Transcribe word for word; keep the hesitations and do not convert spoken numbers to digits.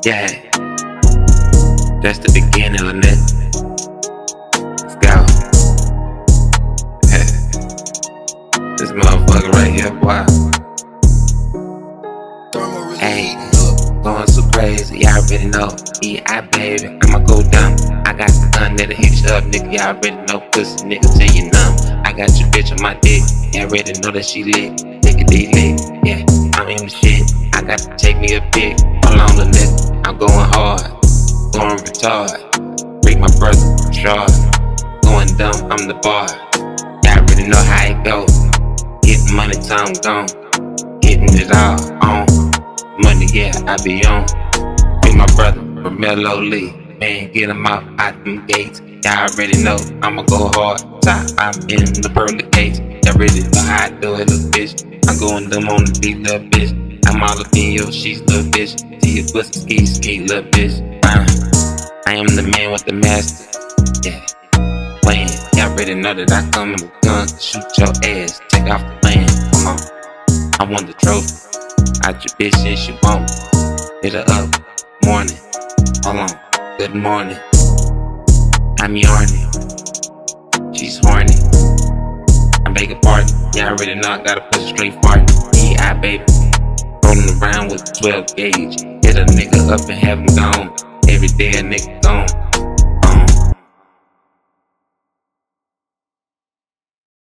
Yeah, that's the beginning of it. Let's go. This motherfucker right here, boy. Hey, going so crazy, y'all already know. Yeah, baby, I'ma go down. I got the gun that'll hit you up, nigga. Y'all already know, pussy nigga till you numb. I got your bitch on my dick. Y'all already know that she lit. Nigga, they lit. Yeah, I'm in the shit. I got to take me a pic. Hold on, the nigga. I'm going hard, going retard. Break my brother, short. Going dumb, I'm the bar. Y'all already know how it go. Getting money, time gone. Getting it all on. Money, yeah, I be on. Be my brother, Romelo Lee. Man, get him out, out them gates. Y'all already know, I'ma go hard. Top, I'm in the pearly gates. Y'all already know how I do it, little bitch. I'm going dumb on the beat, little bitch. I'm all up in your sheets, little bitch. See your pussy, ski, ski, little bitch. Uh, I am the man with the master. Yeah, playing. Y'all already know that I come with a gun to shoot your ass. Take off the plane. Come on, I want the trophy. Out your bitch and she won't. Hit her up, morning. Hold on, good morning. I'm yawning. She's horny. I beg a pardon. Yeah, I already know I gotta push a straight fart. Yeah, baby. Rolling around with twelve gauge. Hit a nigga up and have him gone. Every day a nigga gone.